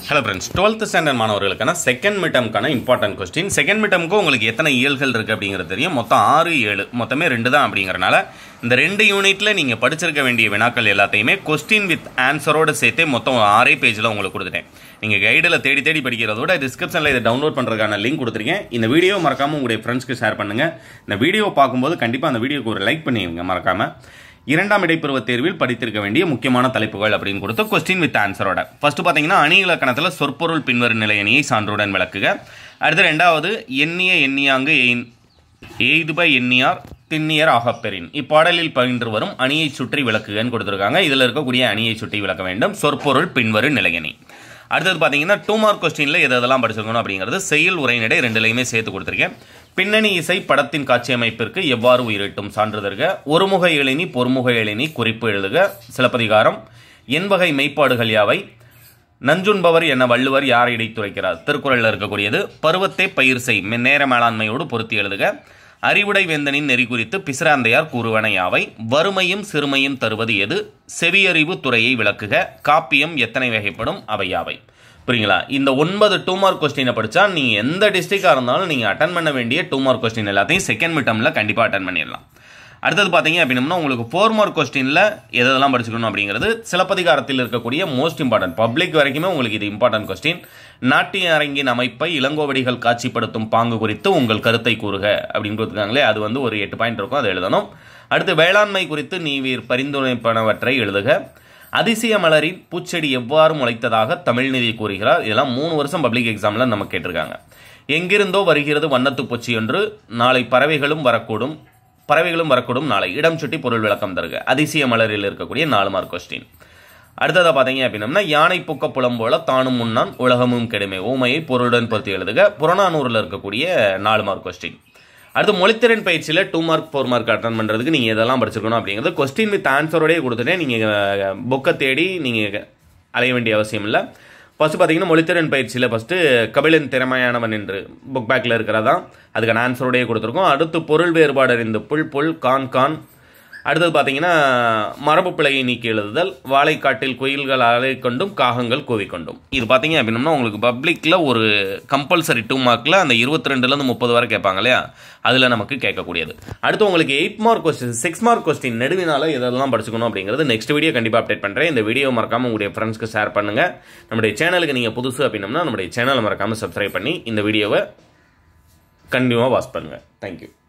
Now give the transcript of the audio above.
Hello friends, 12th standard மாணவர்களுக்கான second மிட்டம்க்கான important question. Second மிட்டம்க்கு உங்களுக்கு எத்தனை இயல்கள் இருக்குது அப்படிங்கிறது தெரியும். மொத்தம் 6, 7 மொத்தமே 2 தான் அப்படிங்கிறனால இந்த 2 யூனிட்டில் நீங்கள் படிச்சிருக்க வேண்டிய வினாக்கள் எல்லாத்தையுமே கொஸ்டின் வித் ஆன்சரோடு சேர்த்தே மொத்தம் 6 பேஜில் உங்களுக்கு கொடுத்துட்டேன். நீங்கள் கைடில் தேடி தேடி படிக்கிறதோட டிஸ்கிரிப்ஷனில் இதை டவுன்லோட் பண்ணுறதுக்கான லிங்க் கொடுத்துருக்கேன். இந்த வீடியோ மறக்காமல் உங்களுடைய ஃப்ரெண்ட்ஸ்க்கு ஷேர் பண்ணுங்கள். இந்த வீடியோ பார்க்கும்போது கண்டிப்பாக அந்த வீடியோக்கு ஒரு லைக் பண்ணிடுங்க மறக்காமல். இரண்டாம் இடைப்பருவ தேர்வில் படித்திருக்க வேண்டிய முக்கியமான தலைப்புகள் அப்படின்னு கொடுத்து கொஸ்டின் வித் ஆன்சரோட ஃபர்ஸ்ட் பார்த்தீங்கன்னா அணி இலக்கணத்தில் சொற்பொருள் பின்வரும் நிலையணியை சான்றுடன் விளக்குக. அடுத்து ரெண்டாவது எண்ணிய எண்ணியாங்கு எய்துப எண்ணியார் திண்ணியர் ஆகப்பெறின் இப்பாடலில் பயின்று வரும் அணியை சுற்றி விளக்குகன்னு கொடுத்துருக்காங்க. இதில் இருக்கக்கூடிய அணியை சுற்றி விளக்க வேண்டும். சொற்பொருள் பின்வரும் நிலையணி. அடுத்தது பார்த்தீங்கன்னா 2 மார்க் கொஸ்டினில் எதெல்லாம் படிச்சிருக்கணும் அப்படிங்கிறது செயல் உரைநடை ரெண்டுலையுமே சேர்த்து கொடுத்துருக்கேன். பின்னணி இசை படத்தின் காட்சி அமைப்பிற்கு எவ்வாறு உயிரிட்டும் சான்றுதற்க. ஒருமுக எழினி பொறுமுக எழினி குறிப்பு எழுதுக. சிலப்பதிகாரம். எண்வகை மெய்ப்பாடுகள் யாவை. நஞ்சுண்பவர் என வள்ளுவர் யாரை இடைத்துரைக்கிறார் திருக்குறளில் இருக்கக்கூடியது. பருவத்தை பயிர் செய் நேர மேலாண்மையோடு பொருத்தி எழுதுக. அறிவுடை வேந்தனின் நெறி குறித்து பிசிராந்தையார் கூறுவன யாவை. வறுமையும் சிறுமையும் தருவது எது. செவியறிவு துறையை விளக்குக. காப்பியம் எத்தனை வகைப்படும் அவை யாவை. புரியுங்களா? இந்த 9 2 மார்க் கொஸ்டினை படித்தா நீங்கள் எந்த டிஸ்ட்ரிக்டாக இருந்தாலும் நீங்கள் அட்டன் பண்ண வேண்டிய 2 மார்க் கொஸ்டின் எல்லாத்தையும் செகண்ட் மிட்டமில் கண்டிப்பாக அட்டன் பண்ணிடலாம். அடுத்தது பார்த்தீங்க அப்படின்னா உங்களுக்கு 4 மார்க் கொஸ்டினில் எதெல்லாம் படிச்சுக்கணும் அப்படிங்கிறது சிலப்பதிகாரத்தில் இருக்கக்கூடிய மோஸ்ட் இம்பார்ட்டன்ட் பப்ளிக் வரைக்குமே உங்களுக்கு இது இம்பார்ட்டன்ட் கொஸ்டின். நாட்டிய அரங்கின் அமைப்பை இளங்கோவடிகள் காட்சிப்படுத்தும் பாங்கு குறித்து உங்கள் கருத்தை கூறுக அப்படின்னு கொடுத்துருக்காங்களே, அது வந்து ஒரு 8 பாயிண்ட் இருக்கும், அதை எழுதணும். அடுத்து வேளாண்மை குறித்து நீவீர் பரிந்துரைப்பனவற்றை எழுதுக. அதிசய மலரின் பூச்செடி எவ்வாறு முளைத்ததாக தமிழ்நிதி கூறுகிறார். இதெல்லாம் 3 வருஷம் பப்ளிக் எக்ஸாமில் நம்ம கேட்டிருக்காங்க. எங்கிருந்தோ வருகிறது வண்ணத்து பூச்சி என்று நாளை பறவைகளும் வரக்கூடும் நாளை இடம் சுட்டி பொருள் விளக்கம் தருக. அதிசய மலரில் இருக்கக்கூடிய 4 மார்க் கொஸ்டின். அடுத்ததாக பார்த்தீங்க அப்படின்னா யானை பூக்க புலம் போல தானும் முன்னான் உலகமும் கெடுமை ஊமையை பொருளுடன் பொறுத்து எழுதுக. புறநானூரில் இருக்கக்கூடிய 4 மார்க் கொஸ்டின். அடுத்து மொழித்திறன் பயிற்சியில் 2 மார்க் 4 மார்க் அட்டன் பண்ணுறதுக்கு நீங்கள் எதெல்லாம் படிச்சிருக்கணும் அப்படிங்கிறது கொஸ்டின் வித் ஆன்சரோடய கொடுத்துட்டே நீங்கள் புக்கை தேடி நீங்கள் அலைய வேண்டிய அவசியம் இல்லை. ஃபஸ்ட்டு பார்த்தீங்கன்னா மொழித்திறன் பயிற்சியில் ஃபஸ்ட்டு கபிலன் திறமையானவன் என்று புக் பேக்கில் இருக்கிறதா அதுக்கான ஆன்சரோடய கொடுத்துருக்கோம். அடுத்து பொருள் வேறுபாடு அறிந்து புல் கான். அடுத்தது பார்த்தீங்கன்னா மரபு பிழையை நீக்கி எழுதுதல். வாழைக்காட்டில் குயில்கள் அலை கொண்டும் காகங்கள் கூவிக்கொண்டும். இது பார்த்தீங்க அப்படின்னா உங்களுக்கு பப்ளிக்கில் ஒரு கம்பல்சரி 2 மார்க்கில் அந்த 22லேருந்து 30 வரை கேட்பாங்க இல்லையா, அதில் நமக்கு கேட்கக்கூடியது. அடுத்து உங்களுக்கு 8 மார்க் கொஸ்டின் 6 மார்க் கொஸ்டின் நெடுவினால இதெல்லாம் படிச்சுக்கணும் அப்படிங்கிறது நெக்ஸ்ட் வீடியோ கண்டிப்பாக அப்டேட் பண்ணுறேன். இந்த வீடியோ மறக்காமல் உங்களுடைய ஃப்ரெண்ட்ஸ்க்கு ஷேர் பண்ணுங்கள். நம்முடைய சேனலுக்கு நீங்கள் புதுசு அப்படின்னா நம்முடைய சேனலை மறக்காமல் சப்ஸ்கிரைப் பண்ணி இந்த வீடியோவை கண்டினியூவாக வாட்ச் பண்ணுங்கள். தேங்க்யூ.